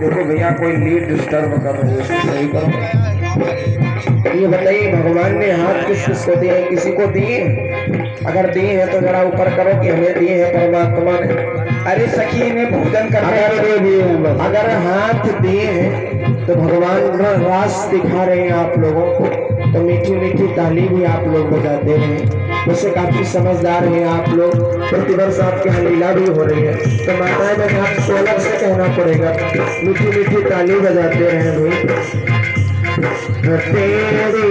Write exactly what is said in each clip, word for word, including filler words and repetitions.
देखो भैया कोई लीड डिस्टर्ब कर रहे हो, इसको सही करो। ये बताइए भगवान ने हाथ किस किस को दिए, किसी को दिए? अगर दिए हैं तो जरा ऊपर करो कि हमें दिए हैं परमात्मा ने। अरे सखी ने भोजन करने दिए हैं, अगर हाथ दिए हैं तो भगवान रास दिखा रहे हैं आप लोगों को, तो मीठी मीठी ताली भी आप लोग बजाते हैं। वैसे काफी समझदार हैं आप लोग, प्रतिवर्ष आपके यहाँ लीला भी हो रही है, तो माताएं में आपको अलग से कहना पड़ेगा, मीठी मीठी ताली बजाते रहे भाई। तेरी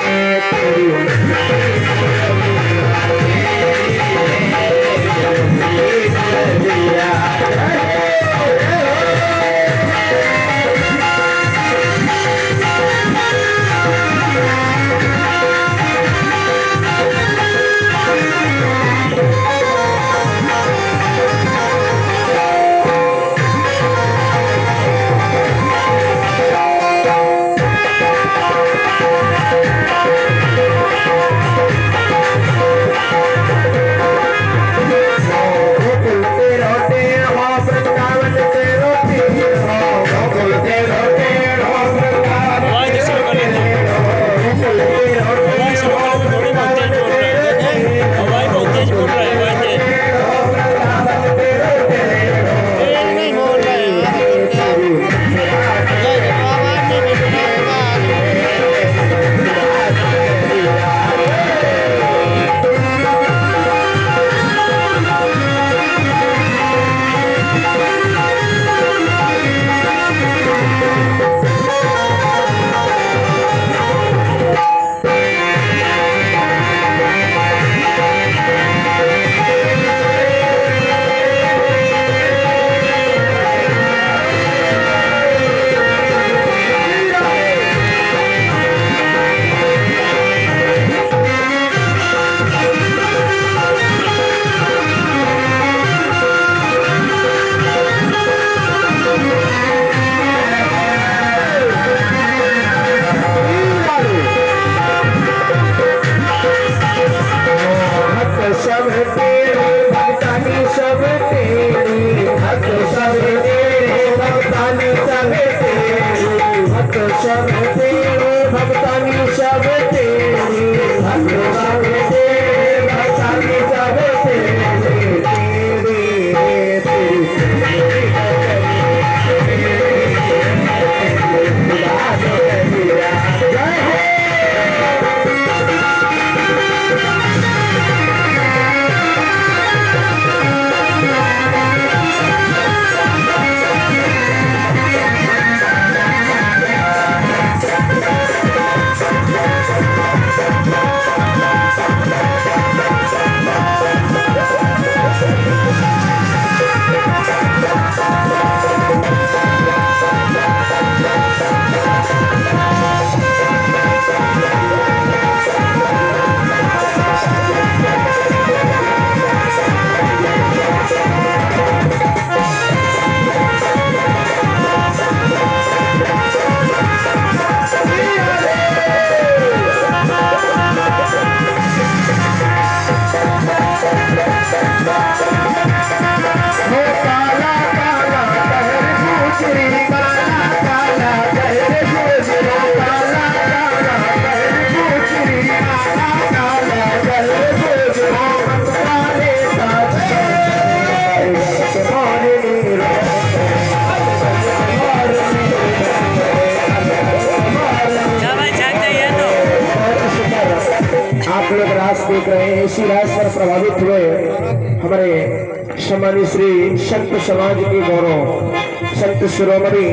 देख रहे हैं, इसी राज पर प्रभावित हुए हमारे सम्मानित श्री संत समाज के गौरव संत शिरोमणि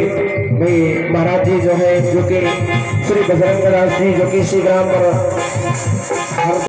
भाई महाराज जी जो है, जो कि श्री बजरंग दास जी, जो कि इसी ग्राम पर